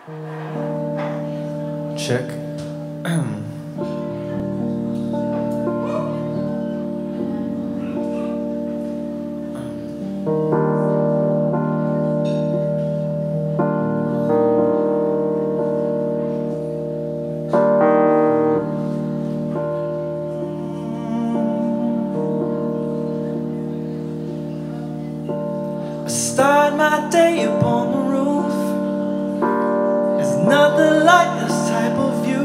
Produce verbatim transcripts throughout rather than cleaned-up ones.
Check. Start my day up on the roof. There's nothing like this type of view.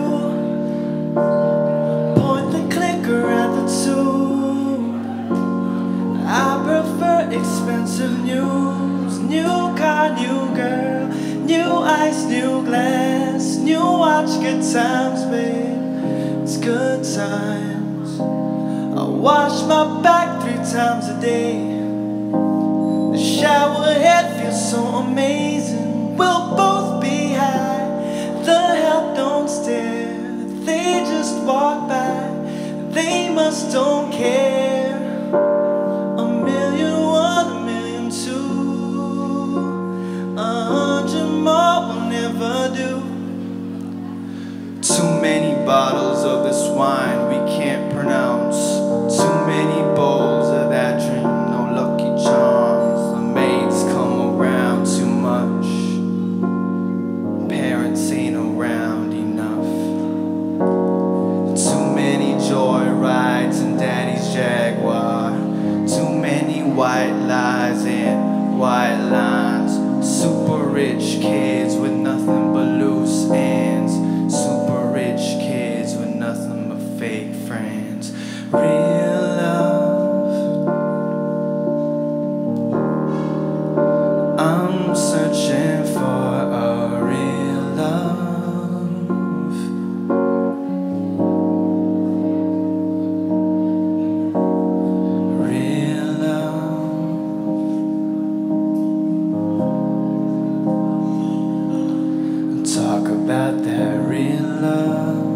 Point the clicker at the tube. I prefer expensive news. New car, new girl, new ice, new glass, new watch. Good times, babe, it's good times. I wash my back three times a day. The shower head feels so amazing. We'll both be high. The help don't stare. They just walk by. They must don't care. A million one, a million two. A hundred more will never do. Too many bottles of this wine we can't pronounce. Too many bowls of that drink, no lucky charm. Parents ain't around enough. Too many joy rides in daddy's Jaguar. Too many white lies and white lines. Super rich kids with nothing but loose ends. Super rich kids with nothing but fake friends. Real love, I'm searching for a real love. Real love. Talk about that real love.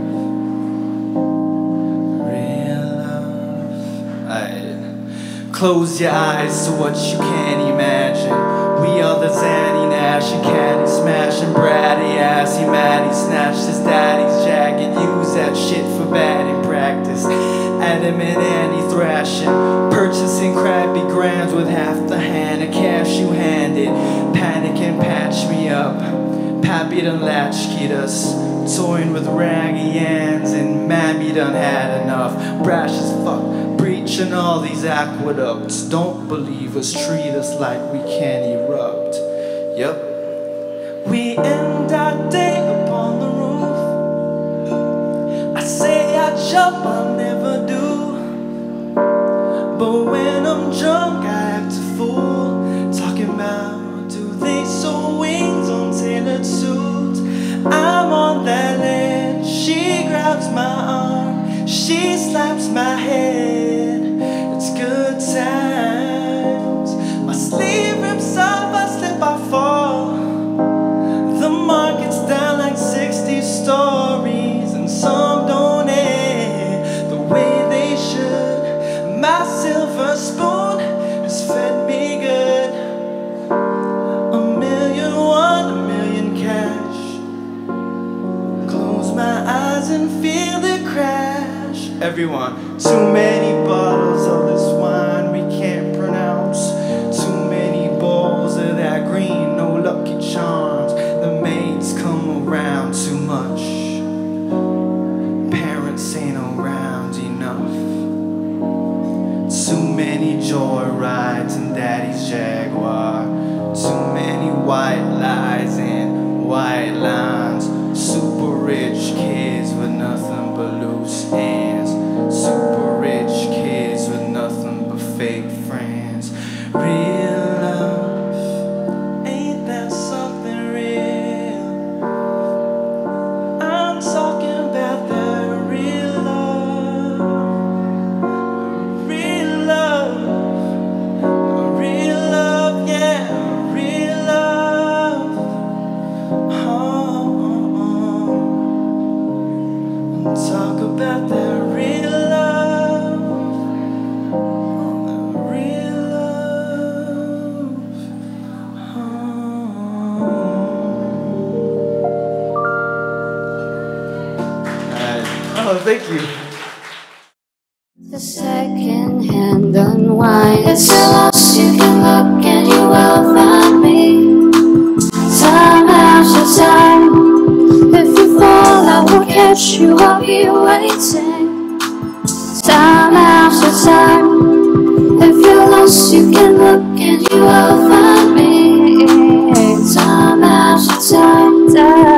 Real love. Aight. Close your eyes to what you can't imagine. We are the Zanny Nash and Caddy smashing bratty assy Matty snatched his daddy's jacket. Use that shit for bad in practice. Adam and Annie thrashing, purchasing crappy grams with half the hand of cash you handed. Panic and patch me up. Pappy done latchkeyed us, toying with raggy ends, and Mammy done had enough. Brash as fuck, breaching all these aqueducts. Don't believe us, treat us like we can't erupt. Yep. We end our day up on the roof. I say I jump, I'll never do. But when I'm drunk, I act a fool. Talking about, do they sew wings on tailored suits? I'm on that ledge. She grabs my arm, she slaps my head. It's good times. My sleeve rips off, I slip, I fall. The market's down like sixty stories, and some don't end the way they should. My silver spoon has fed me good. A million one, a million cash. Close my eyes and feel the crash. Everyone, too many bottles of this wine we can't pronounce. Too many bowls of that green, no lucky charms. The maids come around too much. Parents ain't around enough. Too many joy rides in daddy's Jaguar. Too many white lies and white lines. Super rich kids with nothing but loose ends. Super rich kids with nothing but fake friends. Real love, ain't that something real? I'm talking about that real love. Real love, real love, yeah, real love. Oh, oh, Oh, thank you. The second hand unwind. It's so lost you can look and you will find me. Time after time. If you fall, I will catch you. I'll be waiting. Time after time. If you're lost, you can look and you will find me. Time after time. time.